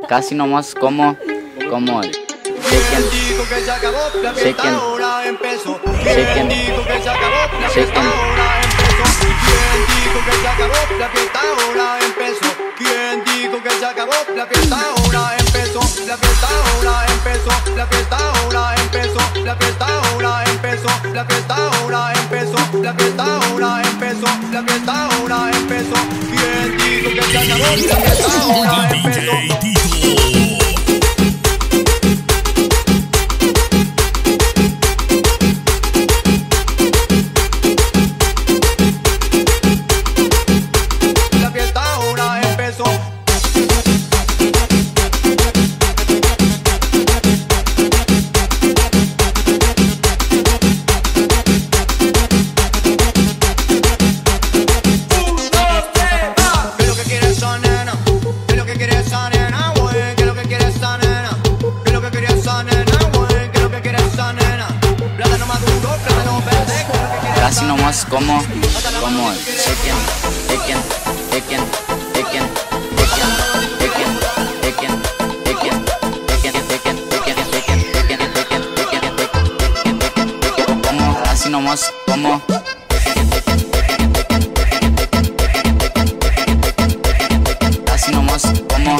Casi nomás como shaken, shaken, shaken, shaken. ¿Quién dijo que se acabó? La fiesta ahora empezó. La fiesta ahora empezó. La fiesta ahora empezó. La fiesta ahora empezó. La fiesta ahora empezó. La fiesta ahora empezó. La fiesta ahora empezó. ¿Quién dijo que se acabó? La fiesta ahora empezó. DJ Tito. Casi nomás como shaken, shaken, shaken, shaken, shaken, shaken, shaken, shaken, shaken, shaken, como casi nomás como casi nomás como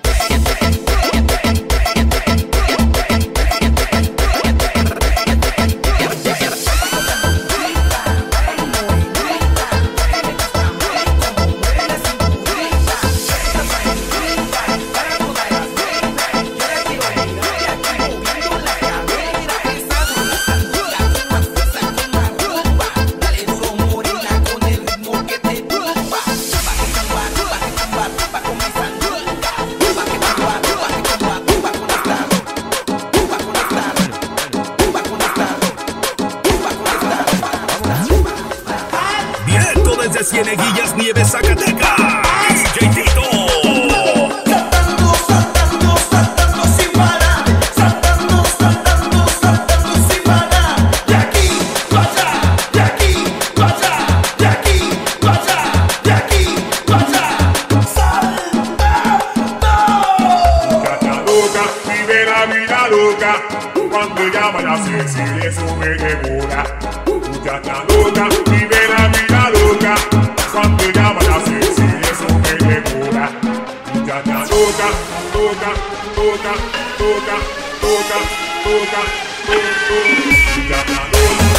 Cieneguillas, Nieves, Zacatecas, DJ Tito. Saltando, saltando, saltando sin parar. Saltando, saltando, saltando sin parar. De aquí, para allá, de aquí, para allá, de aquí, para allá, de aquí, para allá. ¡Saltando! Muchacha loca, vive la vida loca. Cuando llama la sexy, eso me devora. Muchacha loca, vive la vida loca. Cuando llama la sexy, eso me devora. Muchacha loca, loca, loca, loca, loca, loca, muchacha loca.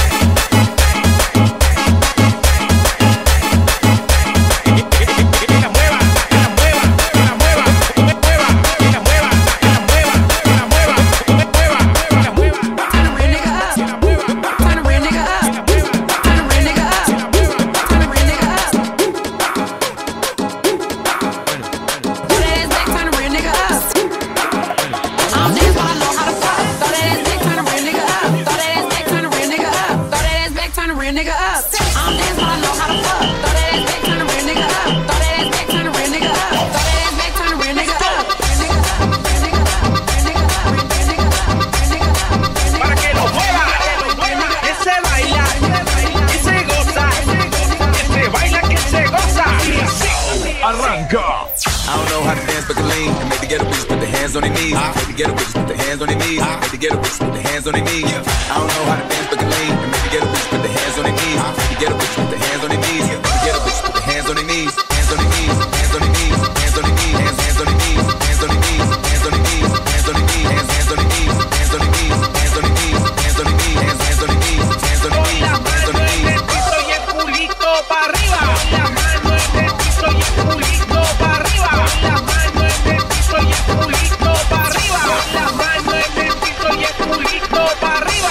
Arranca. I don't know how to dance, but can lean. And make the ghetto bitches put their hands on their knees. Make the ghetto bitches put their hands on their knees. Make the ghetto bitches put their hands on their knees. I don't know how to dance, but can lean. And make the ghetto bitches put their hands on their knees. Make the ghetto bitches put their hands on their knees. Make the ghetto bitches put their hands on their knees. Hands on their knees. Hands on their knees. Hands on their knees. Hands on their knees. Hands on their knees. Hands on their knees. Hands on their knees. Hands on their knees. Hands on their knees. Hands on their knees. Hands on their knees. Hands on their knees. Hands on their knees. Hands on their knees. Y el culito para arriba. La mano en el piso y el culito para arriba. La mano en el piso y el culito para arriba. La mano en el piso y el culito para arriba.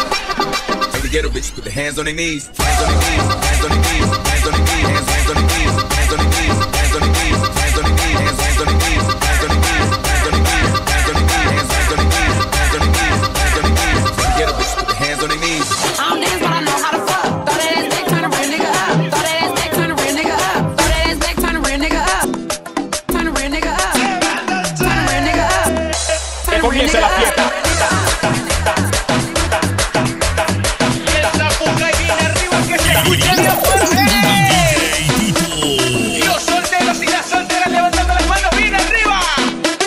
Make the ghetto bitches put their hands on their knees. Hands on their knees. Hands on their knees. Hands on their knees. Hands on their knees. Hands on their knees. Hands on their knees. Hands on their knees. Hands on their knees. Hands on their knees. Hands on their knees. Hands on their knees. Hands on their knees. Hands on their knees. Hands on their knees. Make the ghetto bitches put their hands on their knees. I don't dance, but I know how to fuck. Throw that ass back, turn a real nigga up. Throw that ass back, turn a real nigga up. Throw that ass back, turn a real nigga up. Turn a real nigga up. Turn a real nigga up. Turn a real nigga up. Los solteros y las solteras levantando las manos bien arriba.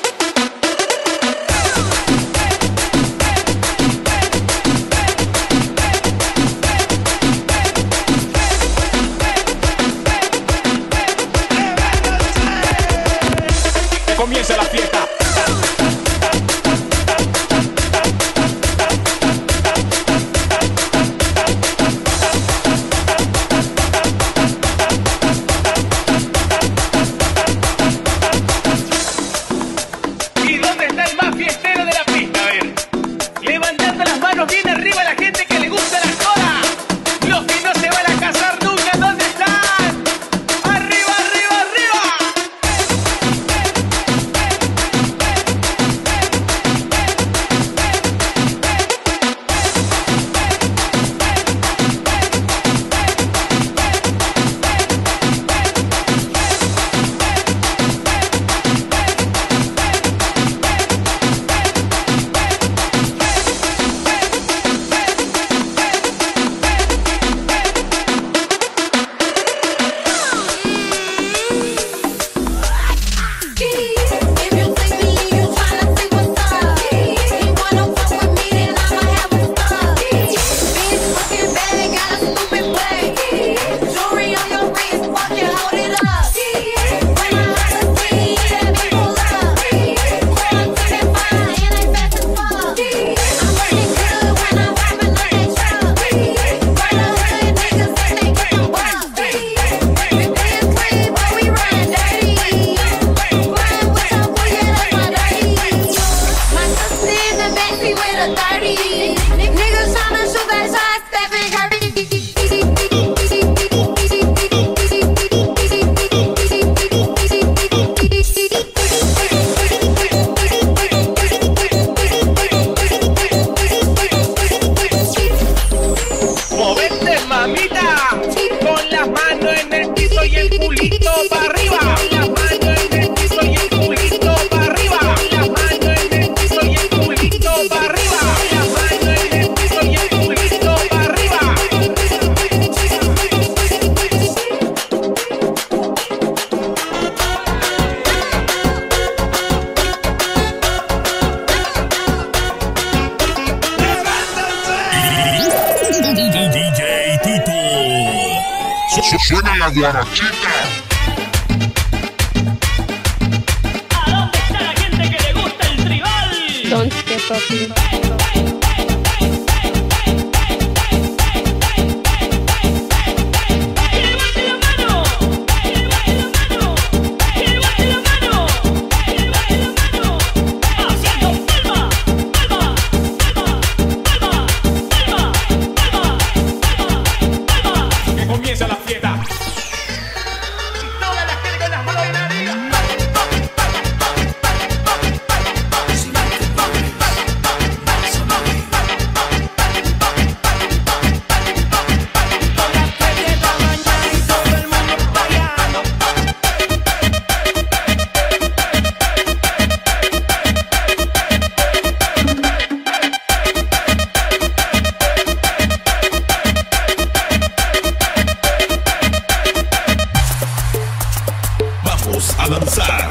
comienza la fiesta. ¿Y dónde está el más fiestero de la pista? A ver, levantando las manos bien arriba la gente que le gusta la joda. Los que no se van a casar nunca, ¿dónde están? ¡Arriba, arriba, arriba! ¡Movete, mamita! Con las manos en el piso y el culito para arriba. Las manos en el piso y el culito para arriba. Las manos en el piso y el culito para arriba. Las manos en el piso y el culito para arriba. DJ Tito. Suena la guarachita. ¿A dónde está la gente que le gusta el tribal? Don't step up. Comienza la fiesta. Toda la gente con las manos en arriba. Vamos a danzar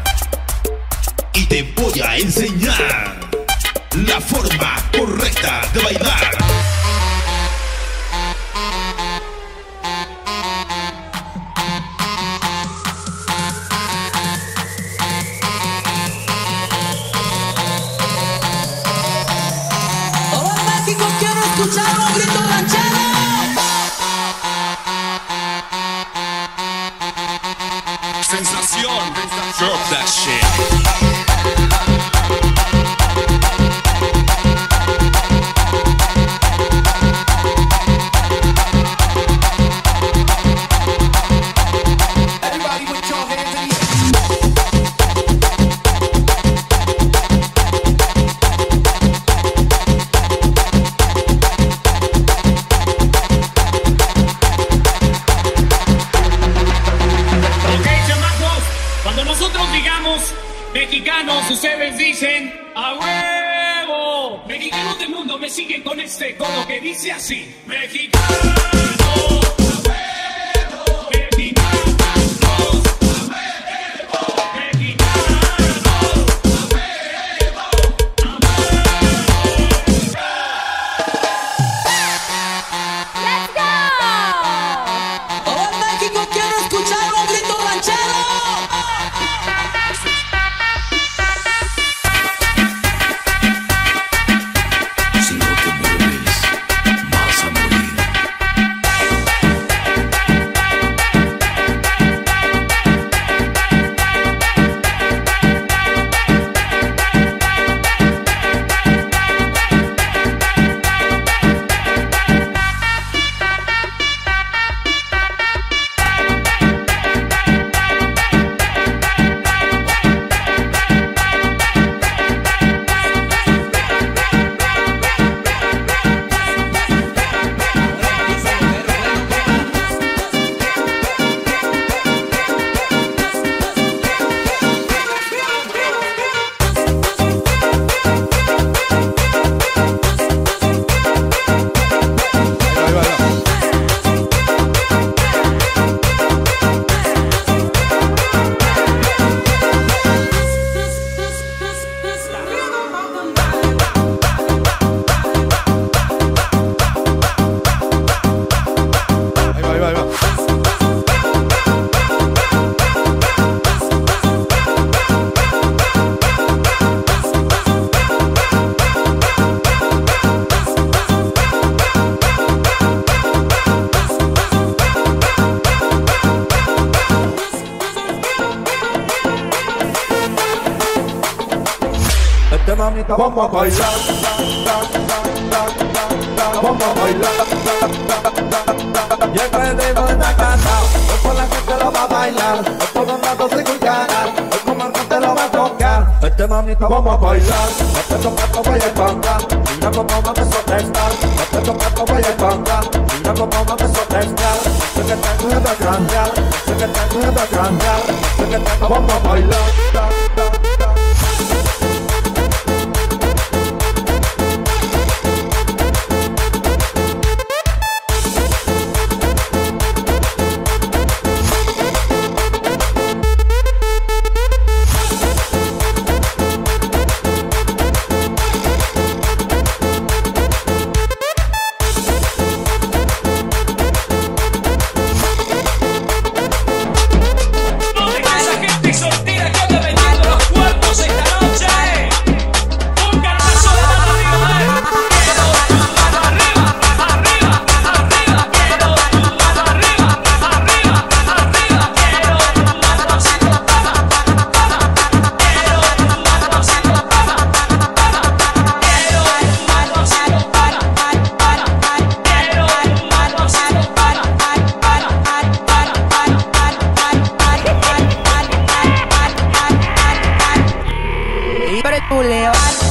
y te voy a enseñar la forma correcta de bailar. Todo México quiero escuchar un grito ranchero. Sensación, drop that shit. Everybody put your hands in the air. Ok, chamacos, cuando nosotros digamos mexicanos, ustedes dicen ¡a huevo! Mexicanos del mundo me siguen con este coro que dice así: Mexicanos, ¡a huevo! Mexicanos, ¡a huevo! Mexicanos, ¡a huevo! Todo México quiero escuchar un grito ranchero. Vente mamita, vamos a bailar. Vamos a bailar. Y el ritmo está cantado, hoy por la gente lo va a bailar. Hoy por los lados sin ganar, hoy comandante lo va a tocar. Vente mamita, vamos a bailar. Vente tocando voy a espantar, mira como no te sotestar. Vente tocando voy a espantar, mira como no te sotestar. Sé que tengo de cambiar, sé que tengo de cambiar, sé que tengo, vamos a bailar. Leo.